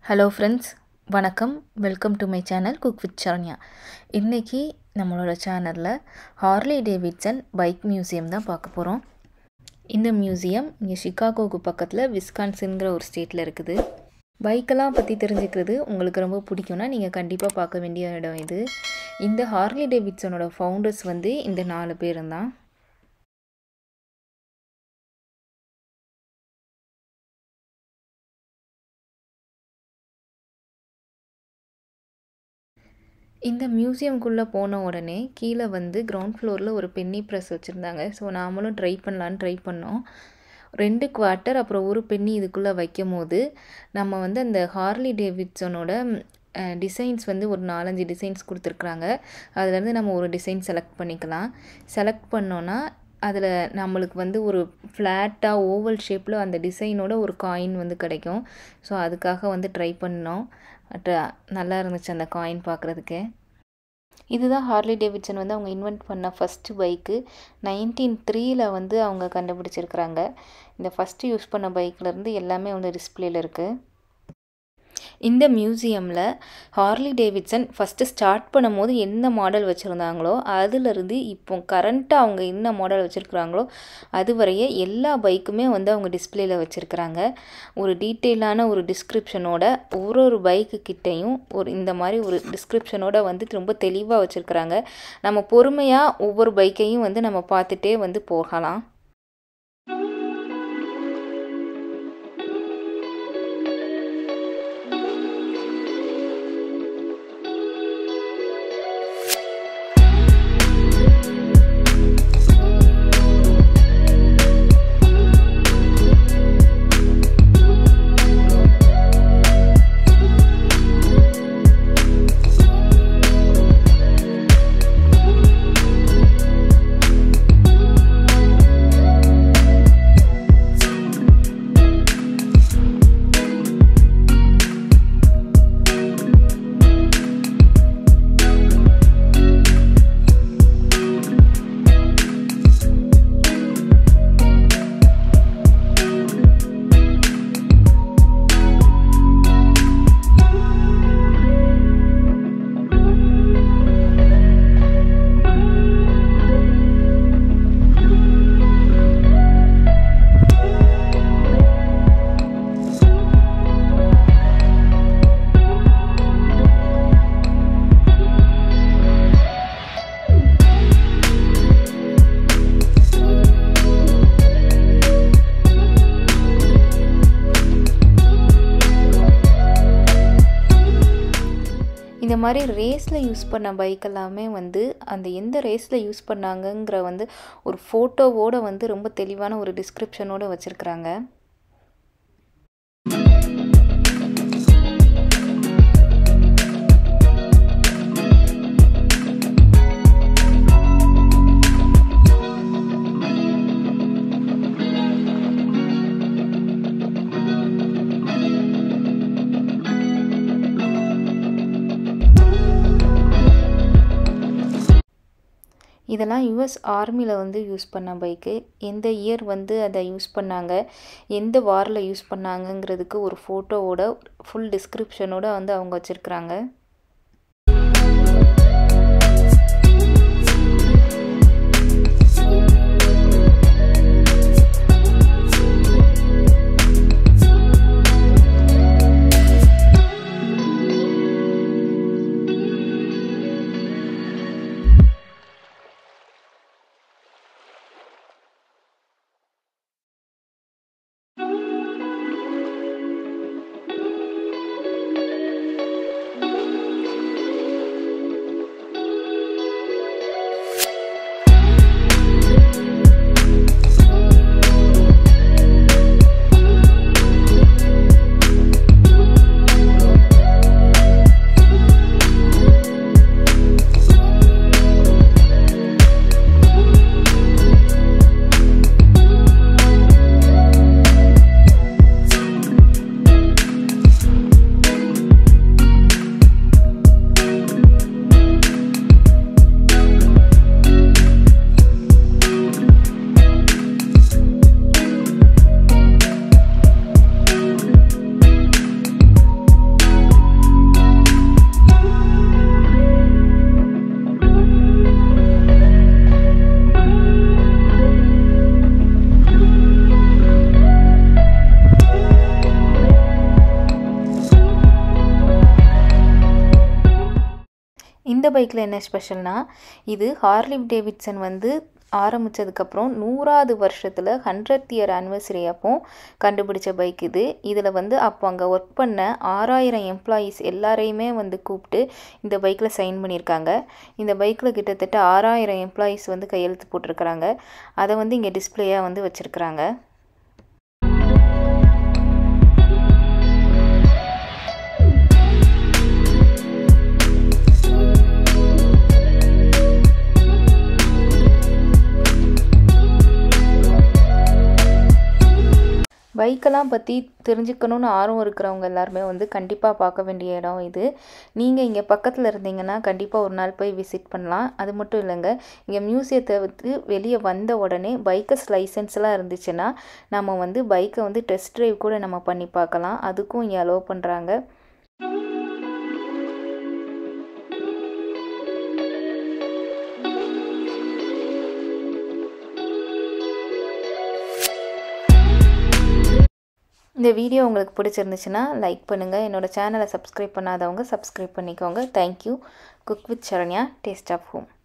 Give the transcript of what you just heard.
Hello friends, வணக்கம். Welcome to my channel cook with Saranya. இன்னைக்கு நம்மளோட சேனலில் ஹார்லி டேவிட்சன் பைக் மியூசியம் தான் பார்க்க போகிறோம். இந்த மியூசியம் இங்கே சிகாகோவுக்கு பக்கத்தில் விஸ்கான்சின்கிற ஒரு ஸ்டேட்டில் இருக்குது. பைக்கெல்லாம் பற்றி தெரிஞ்சுக்கிறது உங்களுக்கு ரொம்ப பிடிக்கும்னா நீங்கள் கண்டிப்பாக பார்க்க வேண்டிய இடம் இது. இந்த ஹார்லி டேவிட்சனோட ஃபவுண்டர்ஸ் இந்த 4 பேரும் தான். இந்த மியூசியம்குள்ளே போன உடனே கீழே கிரவுண்ட் ஃப்ளோரில் ஒரு பென்னி ப்ரெஸ் வச்சுருந்தாங்க. ஸோ நாமளும் ட்ரை பண்ணோம். 2 குவார்ட்டர் அப்புறம் ஒரு பென்னி இதுக்குள்ளே வைக்கும் போது நம்ம அந்த ஹார்லி டேவிட்சனோட டிசைன்ஸ் ஒரு 4-5 டிசைன்ஸ் கொடுத்துருக்குறாங்க. அதுலேருந்து நம்ம ஒரு டிசைன் செலக்ட் பண்ணிக்கலாம். செலக்ட் பண்ணோன்னா அதில் நம்மளுக்கு ஒரு ஃப்ளாட்டாக ஓவல் ஷேப்பில் அந்த டிசைனோட ஒரு காயின் கிடைக்கும். ஸோ அதுக்காக ட்ரை பண்ணோம். நல்லா இருந்துச்சு அந்த காயின் பார்க்குறதுக்கு. இதுதான் ஹார்லி டேவிட்சன் அவங்க இன்வென்ட் பண்ண ஃபஸ்ட்டு பைக்கு. 1903 அவங்க கண்டுபிடிச்சிருக்கிறாங்க. இந்த ஃபஸ்ட்டு யூஸ் பண்ண பைக்லேருந்து எல்லாமே டிஸ்பிளேல இருக்குது. இந்த மியூசியமில் ஹார்லி டேவிட்சன் ஃபஸ்ட்டு ஸ்டார்ட் பண்ணும்போது என்ன மாடல் வச்சுருந்தாங்களோ அதிலிருந்து இப்போ கரண்ட்டாக அவங்க என்ன மாடல் வச்சுருக்குறாங்களோ அது வரைய எல்லா பைக்குமே அவங்க டிஸ்பிளேல வச்சுருக்குறாங்க. ஒரு டீட்டெயிலான ஒரு டிஸ்கிரிப்ஷனோட ஒரு பைக்கு கிட்டேயும் இந்த மாதிரி ஒரு டிஸ்கிரிப்ஷனோட ரொம்ப தெளிவாக வச்சுருக்குறாங்க. நம்ம பொறுமையாக ஒவ்வொரு பைக்கையும் நம்ம பார்த்துட்டே போகலாம். இந்த மாதிரி ரேஸில் யூஸ் பண்ண பைக் எல்லாமே அந்த எந்த ரேஸில் யூஸ் பண்ணாங்கங்கிற ஒரு ஃபோட்டோவோடு ரொம்ப தெளிவான ஒரு டிஸ்கிரிப்ஷனோடு வச்சுருக்குறாங்க. இதெல்லாம் US ஆர்மியில் யூஸ் பண்ண பைக்கு. எந்த இயர் அதை யூஸ் பண்ணாங்க, எந்த வாரில் யூஸ் பண்ணாங்கங்கிறதுக்கு ஒரு ஃபோட்டோவோட ஃபுல் டிஸ்கிரிப்ஷனோட அவங்க வச்சுருக்குறாங்க. பைக்கில் என்ன ஸ்பெஷல்னால், இது ஹார்லி டேவிட்சன் வந்து ஆரம்பித்ததுக்கப்புறம் 100வது வருஷத்தில் 100th இயர் ஆனிவர்சரி அப்போ கண்டுபிடிச்ச பைக் இது. இதில் வந்து அப்போ அங்கே ஒர்க் பண்ண 6000 எம்ப்ளாயீஸ் எல்லாரையுமே வந்து கூப்பிட்டு இந்த பைக்கில் சைன் பண்ணியிருக்காங்க. இந்த பைக்கில் கிட்டத்தட்ட 6000 எம்ப்ளாயீஸ் வந்து கையெழுத்து போட்டிருக்கிறாங்க. அதை வந்து இங்கே டிஸ்பிளேயாக வந்து வச்சுருக்குறாங்க. பைக்கெல்லாம் பற்றி தெரிஞ்சுக்கணுன்னு ஆர்வம் இருக்கிறவங்க எல்லாருமே வந்து கண்டிப்பாக பார்க்க வேண்டிய இடம் இது. நீங்கள் இங்கே பக்கத்தில் இருந்தீங்கன்னா கண்டிப்பாக ஒரு நாள் போய் விசிட் பண்ணலாம். அது மட்டும் இல்லைங்க, இங்கே மியூசியத்தை விட்டு வெளியே வந்த உடனே பைக்கர்ஸ் லைசன்ஸ்லாம் இருந்துச்சுன்னா நம்ம வந்து பைக்கை வந்து டெஸ்ட் ட்ரைவ் கூட நம்ம பண்ணி பார்க்கலாம். அதுக்கும் இங்கே அலோவ் பண்ணுறாங்க. இந்த வீடியோ உங்களுக்கு பிடிச்சிருந்துச்சுன்னா லைக் பண்ணுங்கள். என்னோடய சேனலை சப்ஸ்கிரைப் பண்ணாதவங்க சப்ஸ்கிரைப் பண்ணிக்கோங்க. Thank you. Cook with Saranya, taste of home.